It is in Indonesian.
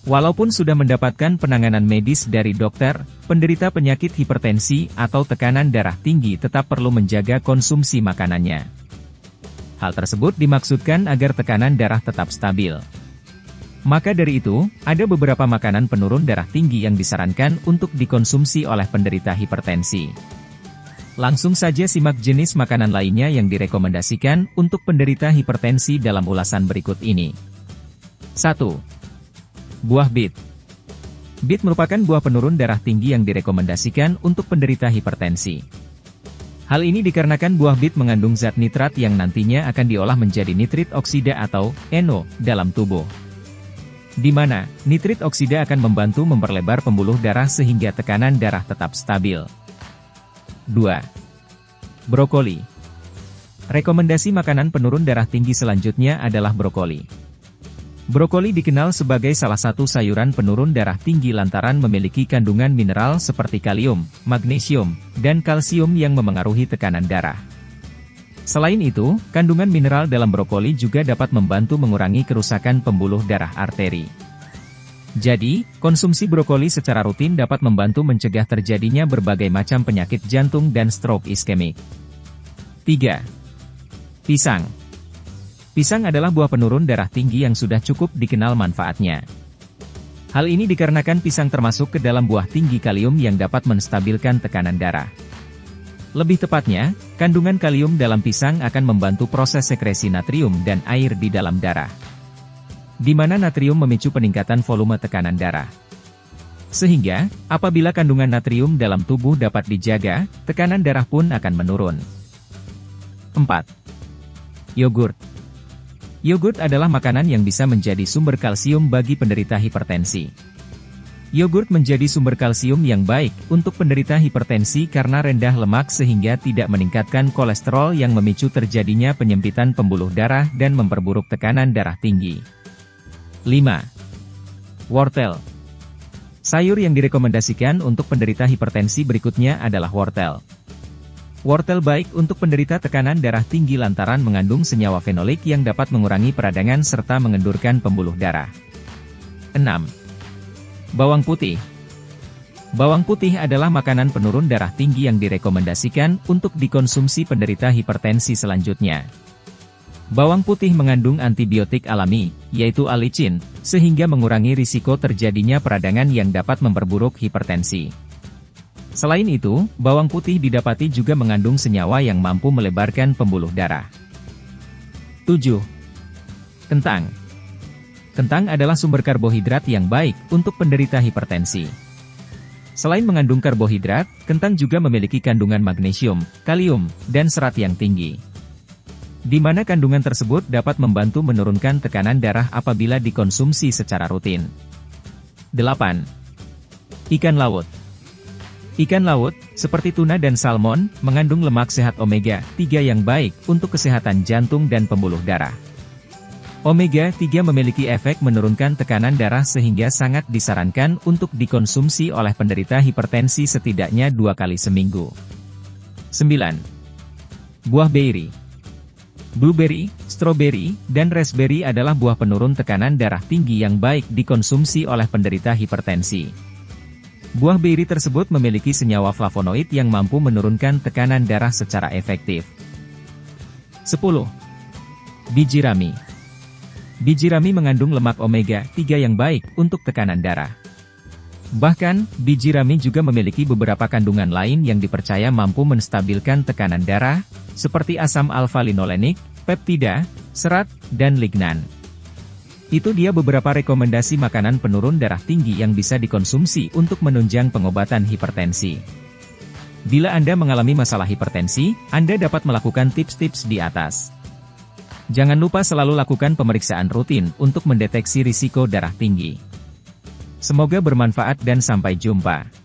Walaupun sudah mendapatkan penanganan medis dari dokter, penderita penyakit hipertensi atau tekanan darah tinggi tetap perlu menjaga konsumsi makanannya. Hal tersebut dimaksudkan agar tekanan darah tetap stabil. Maka dari itu, ada beberapa makanan penurun darah tinggi yang disarankan untuk dikonsumsi oleh penderita hipertensi. Langsung saja simak jenis makanan lainnya yang direkomendasikan untuk penderita hipertensi dalam ulasan berikut ini. 1. Buah bit. Bit merupakan buah penurun darah tinggi yang direkomendasikan untuk penderita hipertensi. Hal ini dikarenakan buah bit mengandung zat nitrat yang nantinya akan diolah menjadi nitrit oksida atau NO dalam tubuh. Di mana, nitrit oksida akan membantu memperlebar pembuluh darah sehingga tekanan darah tetap stabil. 2. Brokoli. Rekomendasi makanan penurun darah tinggi selanjutnya adalah brokoli. Brokoli dikenal sebagai salah satu sayuran penurun darah tinggi lantaran memiliki kandungan mineral seperti kalium, magnesium, dan kalsium yang memengaruhi tekanan darah. Selain itu, kandungan mineral dalam brokoli juga dapat membantu mengurangi kerusakan pembuluh darah arteri. Jadi, konsumsi brokoli secara rutin dapat membantu mencegah terjadinya berbagai macam penyakit jantung dan stroke iskemik. 3. Pisang. Pisang adalah buah penurun darah tinggi yang sudah cukup dikenal manfaatnya. Hal ini dikarenakan pisang termasuk ke dalam buah tinggi kalium yang dapat menstabilkan tekanan darah. Lebih tepatnya, kandungan kalium dalam pisang akan membantu proses sekresi natrium dan air di dalam darah. Di mana natrium memicu peningkatan volume tekanan darah. Sehingga, apabila kandungan natrium dalam tubuh dapat dijaga, tekanan darah pun akan menurun. 4. Yogurt. Yogurt adalah makanan yang bisa menjadi sumber kalsium bagi penderita hipertensi. Yogurt menjadi sumber kalsium yang baik untuk penderita hipertensi karena rendah lemak sehingga tidak meningkatkan kolesterol yang memicu terjadinya penyempitan pembuluh darah dan memperburuk tekanan darah tinggi. 5. Wortel. Sayur yang direkomendasikan untuk penderita hipertensi berikutnya adalah wortel. Wortel baik untuk penderita tekanan darah tinggi lantaran mengandung senyawa fenolik yang dapat mengurangi peradangan serta mengendurkan pembuluh darah. 6. Bawang putih. Bawang putih adalah makanan penurun darah tinggi yang direkomendasikan untuk dikonsumsi penderita hipertensi selanjutnya. Bawang putih mengandung antibiotik alami, yaitu alicin, sehingga mengurangi risiko terjadinya peradangan yang dapat memperburuk hipertensi. Selain itu, bawang putih didapati juga mengandung senyawa yang mampu melebarkan pembuluh darah. 7. Kentang. Kentang adalah sumber karbohidrat yang baik untuk penderita hipertensi. Selain mengandung karbohidrat, kentang juga memiliki kandungan magnesium, kalium, dan serat yang tinggi. Di mana kandungan tersebut dapat membantu menurunkan tekanan darah apabila dikonsumsi secara rutin. 8. Ikan laut. Ikan laut, seperti tuna dan salmon, mengandung lemak sehat omega-3 yang baik untuk kesehatan jantung dan pembuluh darah. Omega-3 memiliki efek menurunkan tekanan darah sehingga sangat disarankan untuk dikonsumsi oleh penderita hipertensi setidaknya 2 kali seminggu. 9. Buah beri. Blueberry, strawberry, dan raspberry adalah buah penurun tekanan darah tinggi yang baik dikonsumsi oleh penderita hipertensi. Buah beri tersebut memiliki senyawa flavonoid yang mampu menurunkan tekanan darah secara efektif. 10. Biji rami. Biji rami mengandung lemak omega-3 yang baik untuk tekanan darah. Bahkan, biji rami juga memiliki beberapa kandungan lain yang dipercaya mampu menstabilkan tekanan darah, seperti asam alfa-linolenik, peptida, serat, dan lignan. Itu dia beberapa rekomendasi makanan penurun darah tinggi yang bisa dikonsumsi untuk menunjang pengobatan hipertensi. Bila Anda mengalami masalah hipertensi, Anda dapat melakukan tips-tips di atas. Jangan lupa selalu lakukan pemeriksaan rutin untuk mendeteksi risiko darah tinggi. Semoga bermanfaat dan sampai jumpa.